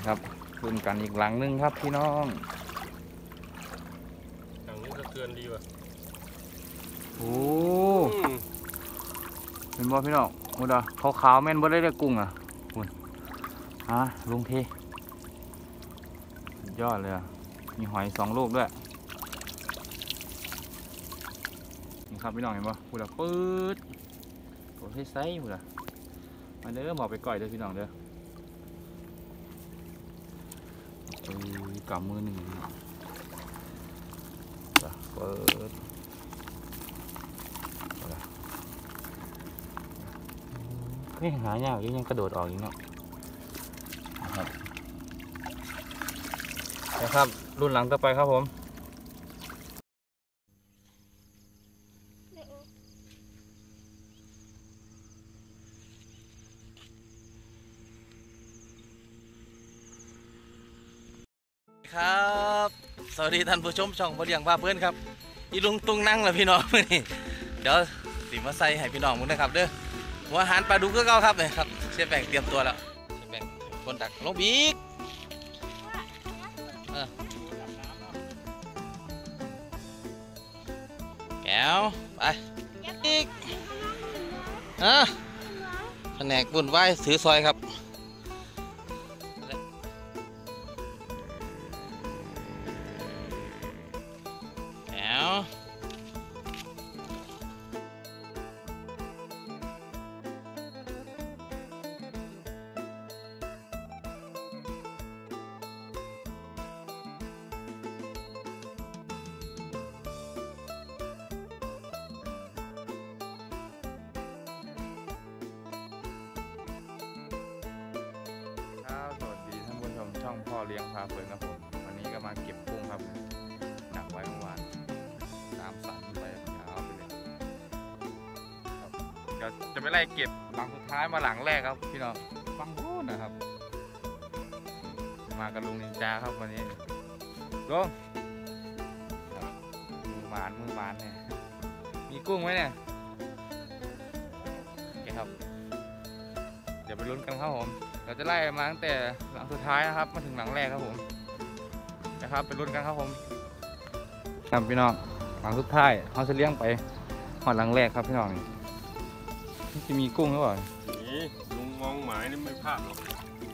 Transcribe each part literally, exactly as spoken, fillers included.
ครับรุ่นกันอีกหลังนึงครับพี่น้องหลังนี้สะเทือนดีว่ะโอ้เห็นบ่พี่น้องมุดอ่ะขาวๆแม่นบ่ได้ได้กุ้งอ่ะคุณฮะลุงเทยอดเลยอ่ะมีหอยสองลูกด้วยนี่ครับพี่น้องเห็นบ่มุดอ่ะปื๊ดโอ้ยไซส์มุดอ่ะมาเด้อหมอไปก่อยเด้อพี่น้องเด้อกำมือหนึ่งเปิดเฮ้ยหายากยังยังกระโดดออกอีกเนาะนะครับนะครับรุ่นหลังต่อไปครับผมครับสวัสดีท่านผู้ชมช่องบ่เลี้ยงว่าเพื่อนครับอีลุงตุงนั่งแล้วพี่น้องนี่เดี๋ยวสิมาใส่ให้พี่น้องมึงนะครับเด้อหัวอาหารปลาดุกก็เก่าครับเลยครับเชฟแบงเตรียมตัวแล้วเชฟแบงคนดักลงบีกแก้วไปอีกฮะแผนกบุญไหว้ถือซอยครับช่องพ่อเลี้ยงพาเพลินครับผมวันนี้ก็มาเก็บกุ้งครับหนักไว้เมื่อวานตามสันไปยาวไปเลยครับจะไปไล่เก็บหลังสุดท้ายมาหลังแรกครับพี่น้องฟังพูดนะครับมากับลุงนินจาครับวันนี้ลุงมือหวานมือหวานเนี่ยมีกุ้งไหมเนี่ยโอเคครับเดี๋ยวไปลุ้นกันครับผมเราจะไล่มาตั้งแต่หลังสุดท้ายนะครับมาถึงหลังแรกครับผมนะครับไปลุ้นกันครับผมครับพี่น้องหลังสุดท้ายเขาจะเลี้ยงไปหอดหลังแรกครับพี่น้องนี่จะมีกุ้งหรือเปล่านี่ลุงมองหมายนี่ไม่พลาดหรอก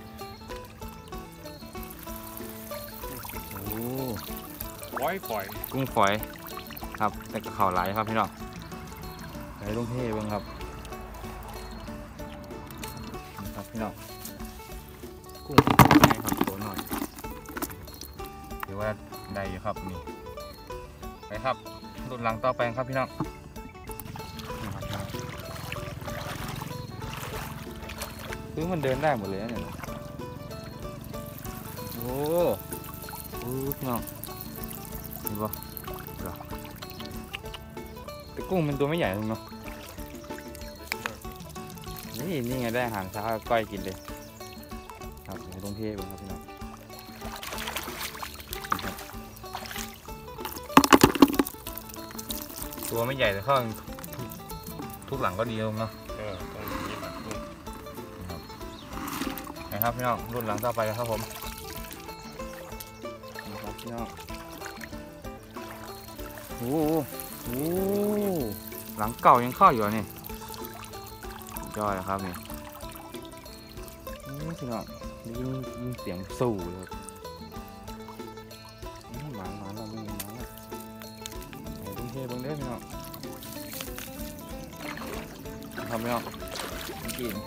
โอ้ปล่อยปล่อยกุ้งฝอยครับแต่กับข่าวไหลครับพี่น้องไหลลงเทบ้างครับครับพี่น้องกุ้งไงครับตัวหน่อยถือว่าได้อยู่ครับนี่ไปครับรุ่นหลังต่อไปครับพี่น้องคือมันเดินได้หมดเลยเนี่ยโอ้โหพี่น้องเห็นปะแต่กุ้งเป็นตัวไม่ใหญ่เลยเนาะนี่นี่ไงได้อาหารเช้าก้อยกินเลยครับในตรงเทพครับพี่น้องตัวไม่ใหญ่แต่ข้าวทุกหลังก็ดีลงเนาะเออต้องมีหลังกุ้งนะครับพี่น้องรุ่นหลังต่อไปครับผมนะครับพี่น้องโอ้โหหลังเก่ายังเข้าอยู่นี่ยอดนะครับนี่นี่พี่น้องยิงยิงเสียงสู่เลยหมาหมาเราไม่มีหมาไอ้ตุ้งเทบังเด้พี่น้องทำไม่ออกกิน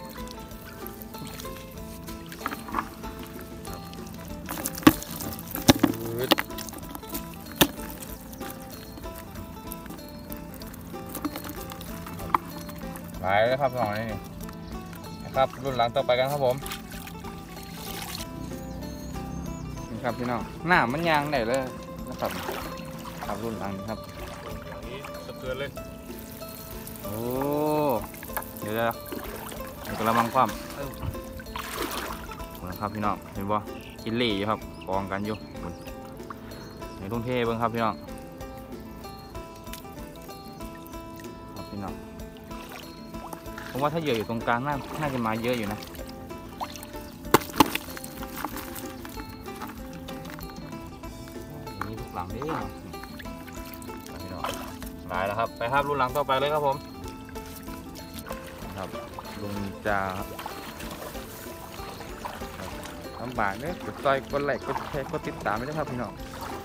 ไปแล้วครับน้องนี่นะครับรุ่นหลังต่อไปกันครับผมนี่ครับพี่น้องหน้ามันยางไหนเลยนะครับครับรุ่นหลังครับอย่างนี้สะเทือนเลยโอ้เดี๋ยวเดี๋ยวเดี๋ยวกระมังความนะครับพี่น้องเห็นบ่กินเล่อยู่ครับกองกันอยู่ในทุ่งเทเบิ้งครับพี่น้องครับพี่น้องผมว่าถ้าเหยื่ออยู่ตรงกลางน่าน่าจะมาเยอะอยู่นะลังนี่หลายแล้วครับไปครับรุ่นหลังต่อไปเลยครับผมครับลุงจ่าลำบากเนี่ยกดซอยกดไลค์กดแชร์กดติดตามไม่ได้ครับพี่น้อง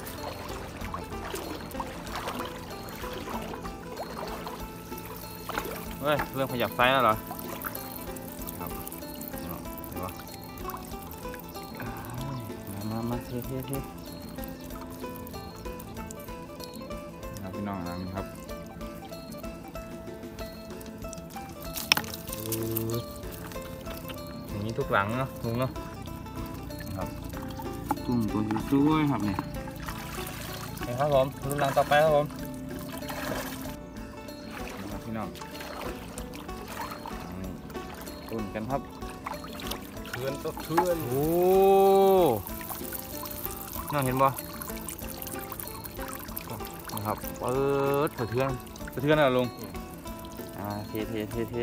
เฮ้ยเรื่องขยับไซส์แล้วเหรอครับเห็นปะมามาเท่เท่เท่ครับพี่น้องนะครับอย่างนี้ทุกหลังเนาะลุงเนาะครับกุ้งตัวสวยๆครับเนี่ยนี่ครับผมรุ่นหลังต่อไปครับผมนะครับพี่น้องตุ่นกันครับเทือนก็เทือนโอ้น้องเห็นบ่นะครับเปิดสะเทือนสะเทือนอะไรลุงอ่าเทเทเทเท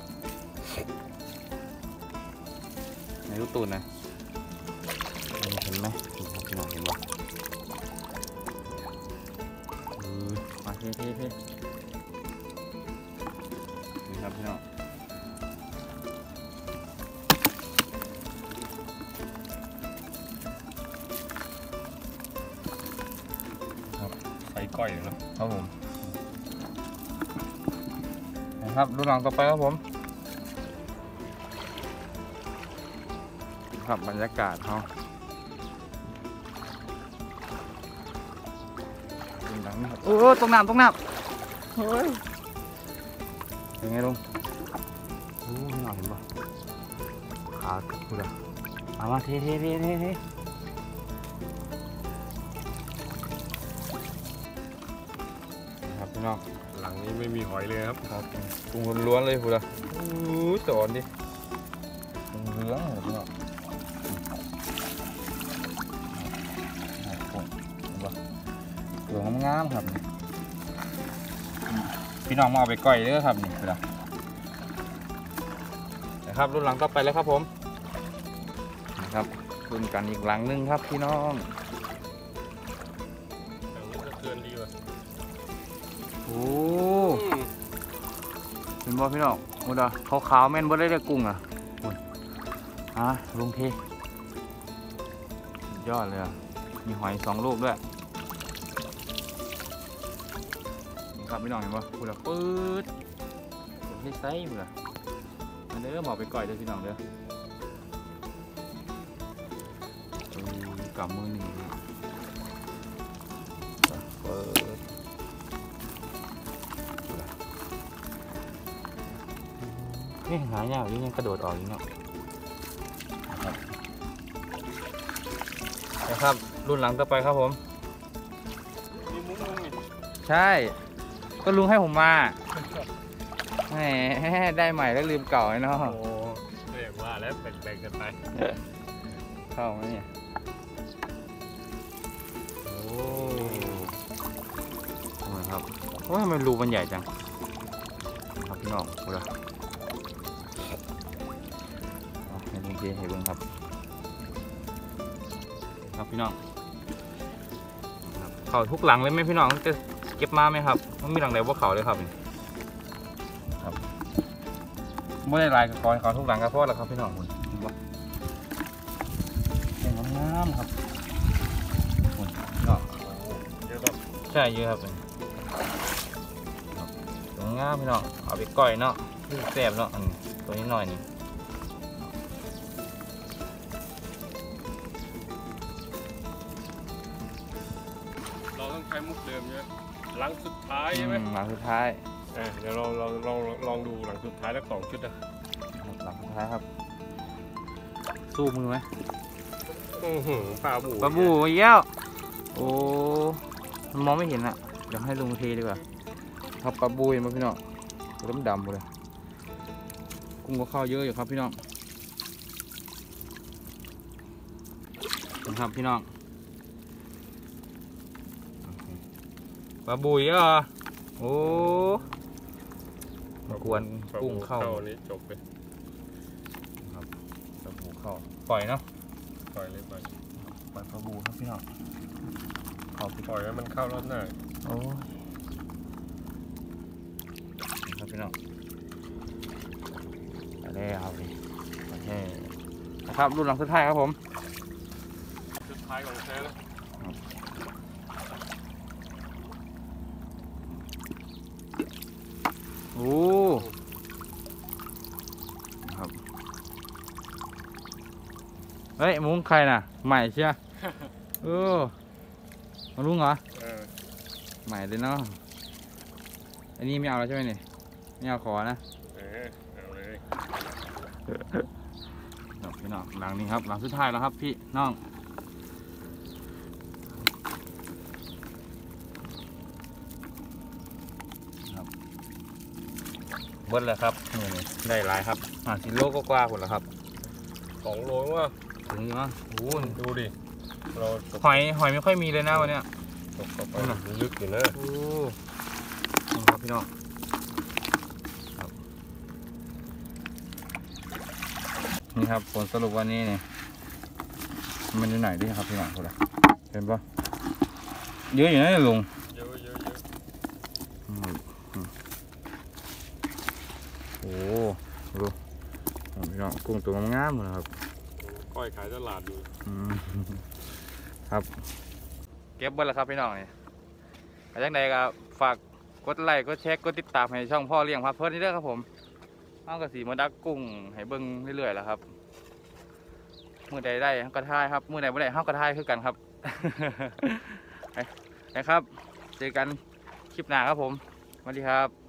ในรูตูนนะเห็นไหมพี่น้องเห็นบ่มาเทเทเทนี่ครับพี่น้องใส่ก้อยเนาะครับผมนะครับดูหลังต่อไปครับผมครับบรรยากาศเขาดูหลังนี่ครับโอ้ตรงน้ำตรงน้ำเฮ้ยยังไงลุงโอ้ไม่หน่อยเห็นปะขาดูเลยเอามาเทเทเทเทเทพี่น้องหลังนี้ไม่มีหอยเลยครับครับปรุงล้วนๆเลยพูดละโอ้ยสอนดิปรุงเหลืองเลยพี่น้องเหลืองงามๆครับพี่น้องมาเอาไปก้อยเด้อครับนี่พูดละนะครับรุ่นหลังต่อไปแล้วครับผมนะครับรุ่นกันอีกหลังนึงครับพี่น้องหลังนี้ก็เทือนดีว่ะโอ้เห็นบ่พี่น้องหมดอ่ะขาวๆแม่นบ่ได้ได้กุ้งอ่ะหมดอ่ะลงเทยอดเลยอ่ะมีหอยสองลูกด้วยนี่ครับพี่น้องเห็นบ่พูดอ่ะปื๊ดผมให้ไซส์พูดอ่ะมันเด้อหมอไปก่อยเด้อพี่น้องเด้อเออกำมือหนึ่งเปิดนี่หายากยิ่งยังกระโดดออกยิ่งเนาะนะครับนะครับรุ่นหลังต่อไปครับผมนี่มุ้งมุ้งนี่ใช่ก็ลุงให้ผมมาแหมได้ใหม่แล้วลืมเก่าไอ้เนาะโอ้เรียกว่าแล้วแบ่งๆกันไปเข้าไหมเนี่ยโอ้โหครับโอ้ยทำไมรูมันใหญ่จังครับพี่น้องดูละให้ลุงเจให้เบิ้งครับครับพี่น้องเขาทุกหลังเลยไหมพี่น้องจะเก็บมาไหมครับมันมีหลังไหนว่าเขาเลยครับครับไม่ได้ลายกับคอยเขาทุกหลังกับพ่อแล้วครับพี่น้องคุณเห็นปะเป็นงามครับคุณเนาะเยอะครับใช่เยอะครับตัวงามพี่น้องเอาไปก้อยเนาะที่แซ่บเนาะอันตัวนี้หน่อยนี่เราต้องใช้มุกเดิมใช่ไหมหลังสุดท้ายใช่ไหมหลังสุดท้ายเออเดี๋ยวเราลองลองลองดูหลังสุดท้ายแล้วสองชุดนะหลังสุดท้ายครับสู้มือไหมอือหือปลาบูปลาบูเยี่ยวโอ้มันมองไม่เห็นอ่ะเดี๋ยวให้ลุงเทดีกว่าครับปลาบูเห็นไหมพี่น้องตัวดำๆหมดเลยกุ้งก็เข้าเยอะอยู่ครับพี่น้องนะครับพี่น้องปลาบูเยอะโอ้มากวนกุ้งเข้านี้จบไปครับปลาบูเข้าปล่อยเนาะปล่อยเลยปล่อยปล่อยปลาบูครับพี่น้องขอบปล่อยให้มันเข้ารอบหน้าโอ้ยครับพี่น้องไปแล้วดิโอเคนะครับรุ่นหลังสุดท้ายครับผมสุดท้ายของแท้แล้วโอ้ครับเฮ้ยมุ้งใครน่ะใหม่เชียเออมาลุงเหรอเออใหม่เลยเนาะอันนี้ไม่เอาแล้วใช่ไหมเนี่ยไม่เอาขอนะเออเอาเลยครับพี่น้องหลังนี้ครับหลังสุดท้ายแล้วครับพี่น้องครับเบิ้ลแล้วครับนี่นี่ได้หลายครับอ่าสิโลก็กว่าคนแล้วครับสองโลว่าถึงอยู่มั้งโอ้ยดูดิเราตกหอยหอยไม่ค่อยมีเลยนะวันเนี้ยตกเข้าไปลึกอยู่นะโอ้นี่ครับพี่น้องครับนี่ครับผลสรุปวันนี้นี่มันอยู่ไหนดิครับพี่น้องคนละเห็นปะเยอะอยู่นะเนี่ยลุงเยอะเยอะเยอะอืมอืมโอ้ดูเอาพี่น้องกุ้งตัวงามๆเลยครับก้อยขายตลาดอยู่อืมครับ เก็บเบิ้ลแล้วครับพี่น้องนี่อาจารย์ใดก็ฝากกดไลค์กดแชร์กดติดตามให้ช่องพ่อเลี้ยงพาเพิ่นนี่เด้อครับผมเอากระสีมาดักกุ้งให้เบิ้งเรื่อยๆแล้วครับมือใดได้เฮาก็ทายครับมือใดบ่ได้เฮาก็ทายคือกันครับ ไปนะครับเจอกันคลิปหน้าครับผมสวัสดีครับ